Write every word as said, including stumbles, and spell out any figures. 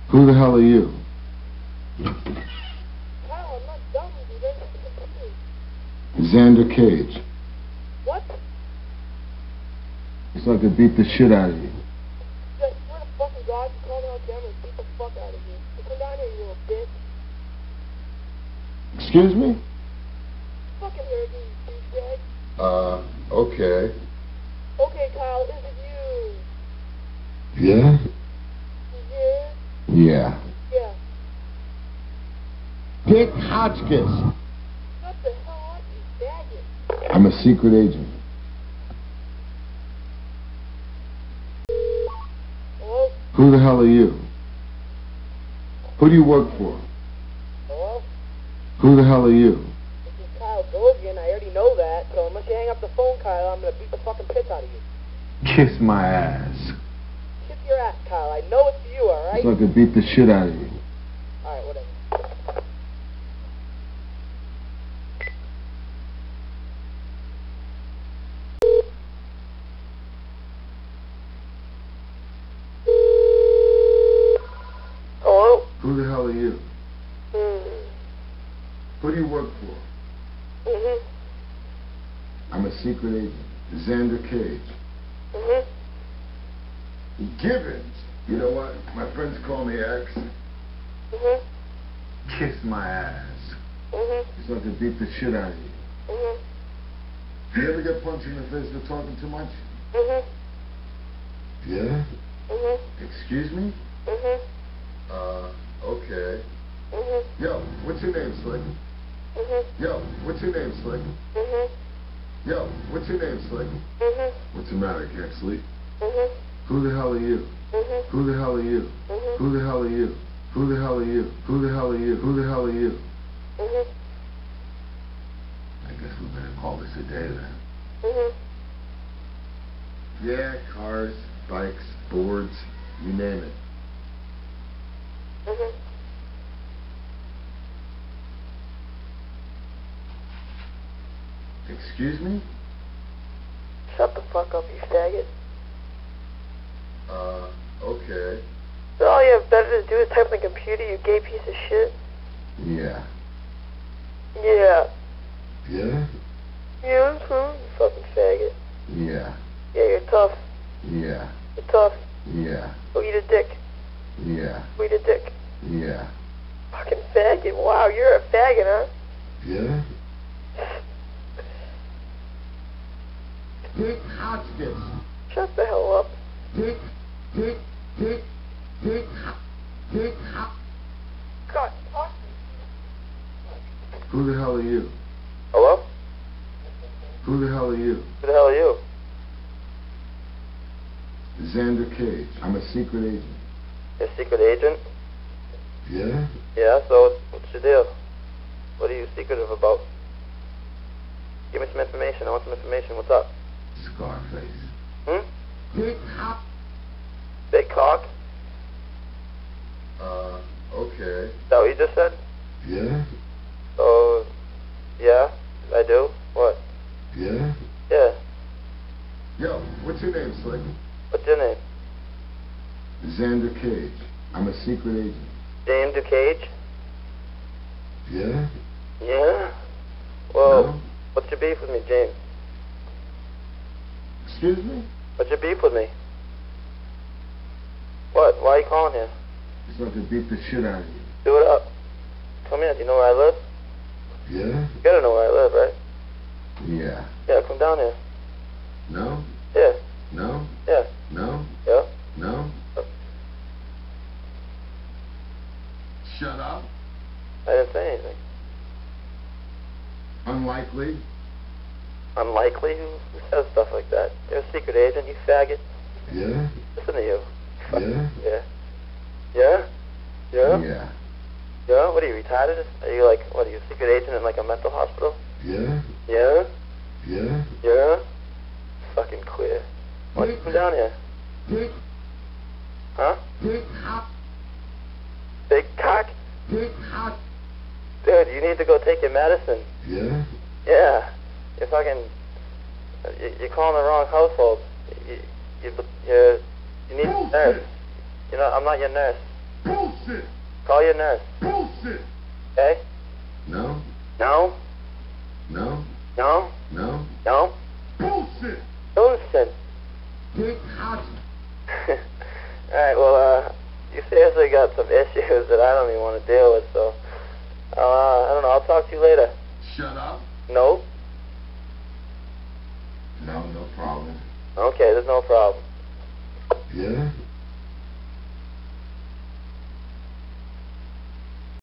Who the hell are you? Kyle, I'm not dumb, dude. That's confused. Xander Cage. What? It's like I beat the shit out of you. I swear to fucking God, you call me on camera and beat the fuck out of you. You come down here, you little bitch. Excuse me? Fucking heard you, you douchebag. Uh, okay. Okay, Kyle, is it you? Yeah? Yeah? Yeah. Yeah. Dick Hotchkiss. Shut the hell up, you faggot. I'm a secret agent. Hello? Who the hell are you? Who do you work for? Hello? Who the hell are you? This is Kyle Govian. I already know that. So unless you hang up the phone, Kyle, I'm gonna beat the fucking piss out of you. Kiss my ass. Kiss your ass, Kyle. I know it's you, alright? It's like I beat the shit out of you. Alright, whatever. Hello? Who the hell are you? Mm. Who do you work for? Mm-hmm. I'm a secret agent. Xander Cage. Mm-hmm. Gibbons. You know what? My friends call me X. Mm-hmm. Kiss my ass. Mm-hmm. It's like I beat the shit out of you. Mm-hmm. You ever get punched in the face for talking too much? Mm-hmm. Yeah? Mm-hmm. Excuse me? Mm-hmm. Uh, okay. Mm-hmm. Yo, what's your name, Slick? Mm-hmm. Yo, what's your name, Slick? Mm-hmm. Yo, what's your name, Slick? Mm-hmm. What's the matter? Can't sleep? Mm-hmm. Who the hell are you? Mm-hmm. Who the hell are you? Mm-hmm. Who the hell are you? Who the hell are you? Who the hell are you? Who the hell are you? Mm-hmm. I guess we better call this a day then. Mm-hmm. Yeah, cars, bikes, boards, you name it. Mm-hmm. Excuse me? Shut the fuck up, you faggot. Uh, okay. So all you have better to do is type on the computer, you gay piece of shit? Yeah. Yeah. Yeah? Yeah, that's cool, you fucking faggot. Yeah. Yeah, you're tough. Yeah. You're tough. Yeah. Go eat a dick. Yeah. Go eat a dick. Yeah. Fucking faggot. Wow, you're a faggot, huh? Yeah? Dick Hotchkiss. Shut the hell up. Dick, dick, dick, dick, dick, God, fuck. Who the hell are you? Hello? Who the hell are you? Who the hell are you? Xander Cage. I'm a secret agent. You're a secret agent? Yeah? Yeah, so what's your deal? What are you secretive about? Give me some information. I want some information. What's up? Scarface. Hmm? Big cock. Big cock? Uh, okay. Is that what you just said? Yeah? So, yeah, I do. What? Yeah? Yeah. Yo, what's your name, Slick? What's your name? Xander Cage. I'm a secret agent. James DeCage? Yeah? Yeah? Well, No? what's your beef with me, James? Excuse me? What's your beef with me? What? Why are you calling here? It's like to beat the shit out of you. Do it up. Come here. Do you know where I live? Yeah? You gotta know where I live, right? Yeah. Yeah, come down here. No? Yeah. No? Yeah. No? Yeah. No? Uh, Shut up. I didn't say anything. Unlikely. Unlikely? Who, who says stuff like that? You're a secret agent, you faggot. Yeah? Listen to you. Yeah? Yeah. Yeah? Yeah? Yeah. Yeah? What are you, retarded? Are you like, what are you, a secret agent in like a mental hospital? Yeah? Yeah? Yeah? Yeah? Fucking queer. Why don't you come down here? Big, Huh? big cock. Big cock? Big cock. Dude, you need to go take your medicine. Yeah? Yeah. You're fucking, you- you're calling the wrong household. You, you, you, you need a nurse. You know, I'm not your nurse. Bullshit. Call your nurse. Bullshit! Okay? No, No? no, No? no. No? Bullshit! Bullshit. Dick Hot. Alright, well, uh, you seriously got some issues that I don't even want to deal with, so, uh, I don't know, I'll talk to you later. Shut up. No? No, no problem. Okay, there's no problem. Yeah?